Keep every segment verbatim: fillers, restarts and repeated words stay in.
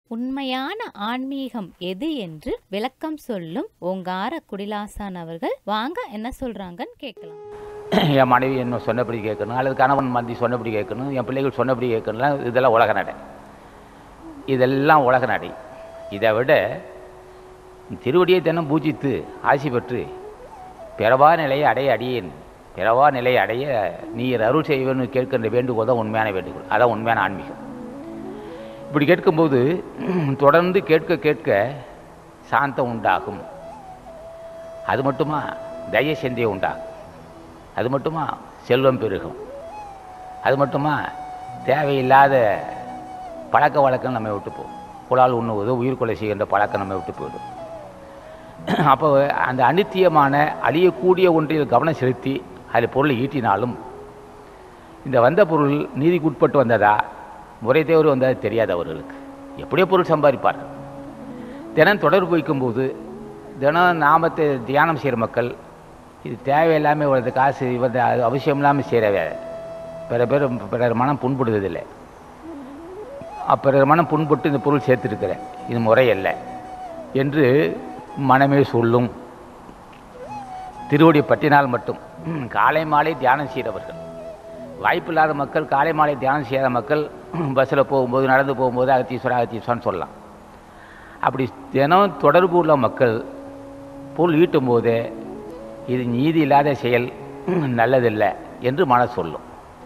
உண்மையான ஆன்மீகம் எது என்று விளக்கம் சொல்லும் ஓங்கார குடிலாசான் அவர்கள் வாங்க என்ன சொல்றாங்கன்னு கேட்கலாம். என் மனைவி என்ன சொன்னபடி கேட்கணும், அல்லது கணவன் மந்தி சொன்னபடி கேட்கணும், என் பிள்ளைகள் சொன்னபடி கேட்கணும். இதெல்லாம் உலக நடை, இதெல்லாம் உலக நடை. இதை விட திருவடியை தினம் பூஜித்து ஆசி பெற்று பிறவா நிலையை அடைய அடியேன் பிறவா நிலையை அடைய நீர் அருள் செய்வேன்னு கேட்கின்ற வேண்டுகோள் தான் உண்மையான வேண்டுகோள். அதான் உண்மையான ஆன்மீகம். இப்படி கேட்கும்போது தொடர்ந்து கேட்க கேட்க சாந்தம் உண்டாகும். அது மட்டுமா தய சிந்தை உண்டாகும். அது மட்டுமா செல்வம் பெருகும். அது மட்டுமா தேவையில்லாத பழக்க வழக்கம் நம்ம விட்டு போகும். புலால் உண்ணுவது உயிர் கொலை செய்கின்ற பழக்கம் நம்ம விட்டு போயிடும். அப்போ அந்த அனித்தியமான அழியக்கூடிய ஒன்றில் கவனம் செலுத்தி அதில் பொருளை ஈட்டினாலும் இந்த வந்த பொருள் நீதிக்கு உட்பட்டு வந்ததா முறை தேவர் வந்தது தெரியாது. அவர்களுக்கு எப்படியோ பொருள் சம்பாதிப்பார்கள். தினம் தொடர்பு வைக்கும்போது தினம் நாமத்தை தியானம் செய்கிற மக்கள் இது தேவையில்லாமல் இவரது காசு இவரது அவசியம் இல்லாமல் செய்கிறவே பிற பேர் பிறர் மனம் புண்படுவதில்லை. பிறர் மனம் புண்பட்டு இந்த பொருள் சேர்த்துருக்கிறேன், இது முறையல்ல என்று மனமே சொல்லும். திருவடி பற்றினால் மட்டும் காலை மாலை தியானம் செய்கிறவர்கள், வாய்ப்பு இல்லாத மக்கள் காலை மாலை தியானம் செய்யாத மக்கள் பஸ்ஸில் போகும்போது நடந்து போகும்போது அகத்தீஸ்வரா அகத்தீஸ்வரான்னு சொல்லலாம். அப்படி தினம் தொடர்பு உள்ள மக்கள் பொருள் ஈட்டும் போதே இது நீதி இல்லாத செயல், நல்லதில்லை என்று மன சொல்லும்.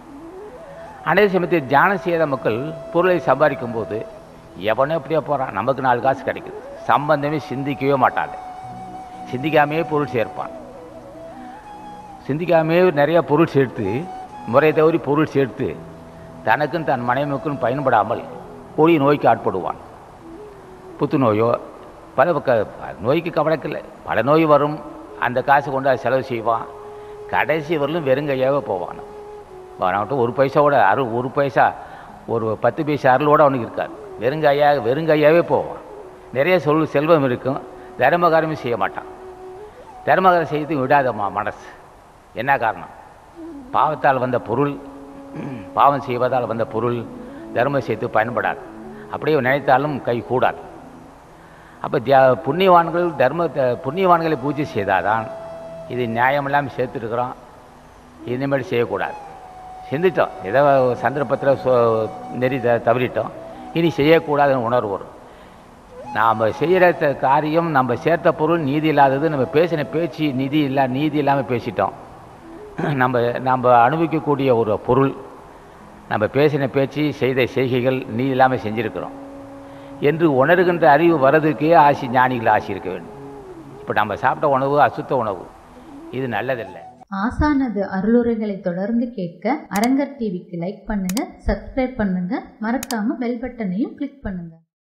அதே சமயத்தில் தியானம் செய்யாத மக்கள் பொருளை சம்பாதிக்கும் போது எவனோ எப்படியோ போகிறான், நமக்கு நாலு காசு கிடைக்குது, சம்பந்தமே சிந்திக்கவே மாட்டாங்க. சிந்திக்காமையே பொருள் சேர்ப்பான். சிந்திக்காமே நிறைய பொருள் சேர்த்து முறை தவறி பொருள் சேர்த்து தனக்கும் தன் மனைவிக்கும் பயன்படாமல் கொடிய நோய்க்கு ஆட்படுவான். புத்துநோயோ பல பக்க நோய்க்கு கவலைக்கில்லை, பல நோய் வரும். அந்த காசு கொண்டு அதை செலவு செய்வான். கடைசி வரலும் வெறுங்கையாகவே போவான். அவன்கிட்ட ஒரு பைசாவோட அரு ஒரு பைசா ஒரு பத்து பைசா அருளோடு அவனுக்கு இருக்காது. வெறுங்கையாக வெறுங்கையாகவே போவான். நிறைய சொல் செல்வம் இருக்கும், தர்மகாரமே செய்ய மாட்டான். தர்மகாரம் செய்யறதுக்கு விடாதம்மா மனசு. என்ன காரணம்? பாவத்தால் வந்த பொருள், பாவம் செய்வதால் வந்த பொருள் தர்மம் செய்து பயன்படாது. அப்படியே நினைத்தாலும் கை கூடாது. அப்போ தியா புண்ணியவான்கள் தர்ம புண்ணியவான்களை பூஜை செய்தாதான் இது நியாயமில்லாமல் சேர்த்துருக்குறோம், இனிமேல் செய்யக்கூடாது. சிந்திட்டோம், ஏதோ சந்தர்ப்பத்தில் சொ நெறி த தவறிட்டோம், இனி செய்யக்கூடாதுன்னு உணர்வு வரும். நாம் செய்கிற காரியம், நம்ம சேர்த்த பொருள் நீதி இல்லாதது. நம்ம பேசின பேச்சு நிதி இல்லா நீதி இல்லாமல் பேசிட்டோம். நம்ம நம்ம அனுபவிக்கக்கூடிய ஒரு பொருள், நம்ம பேசின பேச்சு செய்த செய்கைகள் நீதி இல்லாமல் செஞ்சுருக்கிறோம் என்று உணர்கின்ற அறிவு வர்றதுக்கே ஆசி ஞானிகள் ஆசி இருக்க வேண்டும். இப்போ நம்ம சாப்பிட்ட உணவு அசுத்த உணவு, இது நல்லதில்லை. ஆசானது அருளுரைகளை தொடர்ந்து கேட்க அரங்கர் டிவிக்கு லைக் பண்ணுங்க, சப்ஸ்கிரைப் பண்ணுங்க, மறக்காம பெல் பட்டனையும் கிளிக் பண்ணுங்க.